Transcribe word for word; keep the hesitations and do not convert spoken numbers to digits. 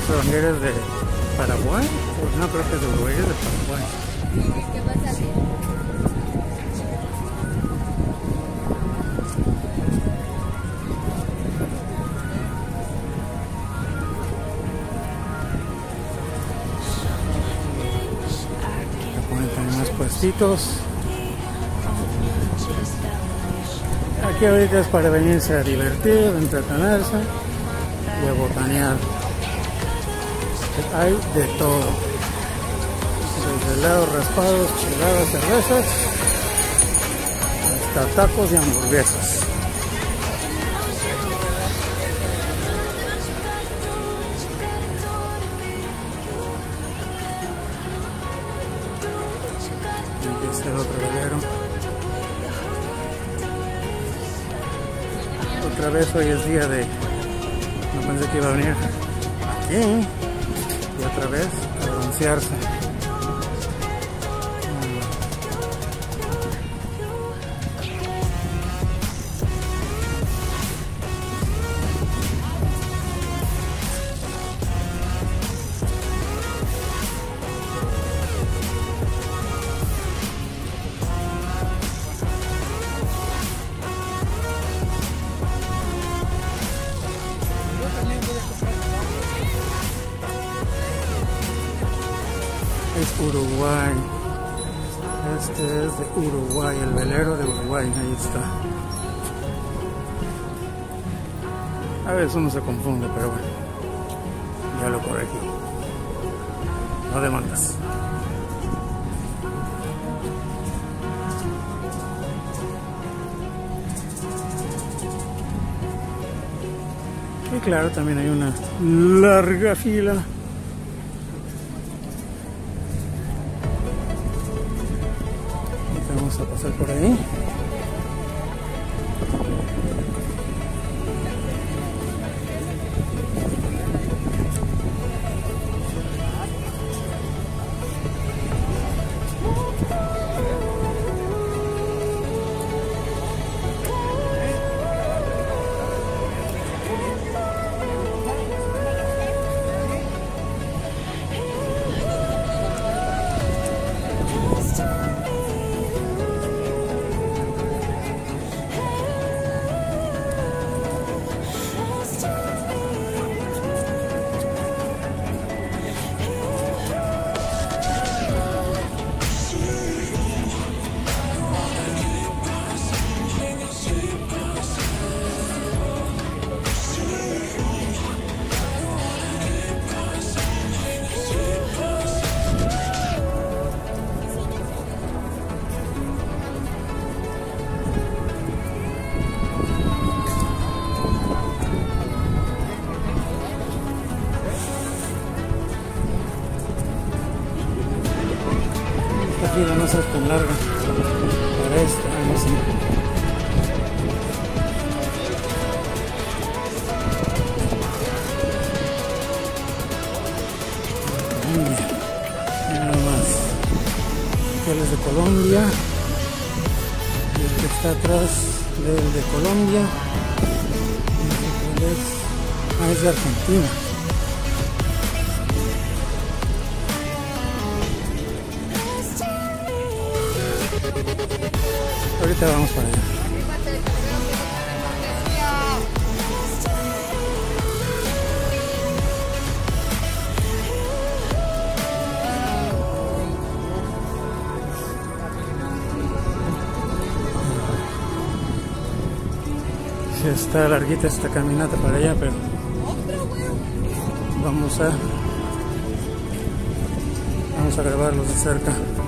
extranjeros de Paraguay. No, creo que es de Uruguay, es de Paraguay. ¿Qué pasa aquí? Acá ponen también más puestitos. Aquí ahorita es para venirse a divertir, a entretenerse y a botanear. Hay de todo, desde helados, raspados, cheladas, cervezas, hasta tacos y hamburguesas. Y aquí está el otro velero. Otra vez hoy es día de... No pensé que iba a venir aquí. Y otra vez a broncearse. Es Uruguay. Este es de Uruguay, el velero de Uruguay, ahí está. A veces uno se confunde, pero bueno, ya lo corregí. No demandas. Y claro, también hay una larga fila. Vamos a pasar por ahí. Esta fila no sea tan larga para esta, no sé. Colombia, nada más. Aquel es de Colombia y el que está atrás del de Colombia, no sé cuál es. Ah, es de Argentina. Ahorita vamos para allá. Sí, está larguita esta caminata para allá, pero vamos a vamos a grabarlos de cerca.